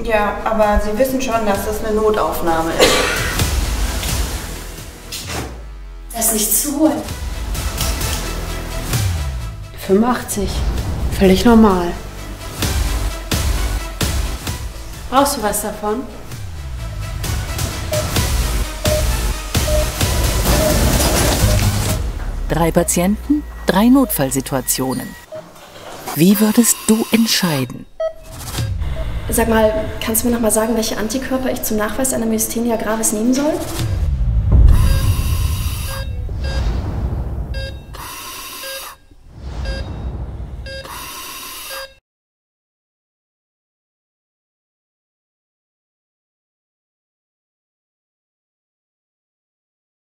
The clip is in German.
Ja, aber Sie wissen schon, dass das eine Notaufnahme ist. Da ist nichts zu holen. 85. Völlig normal. Brauchst du was davon? Drei Patienten, 3 Notfallsituationen. Wie würdest du entscheiden? Sag mal, kannst du mir noch mal sagen, welche Antikörper ich zum Nachweis einer Myasthenia gravis nehmen soll?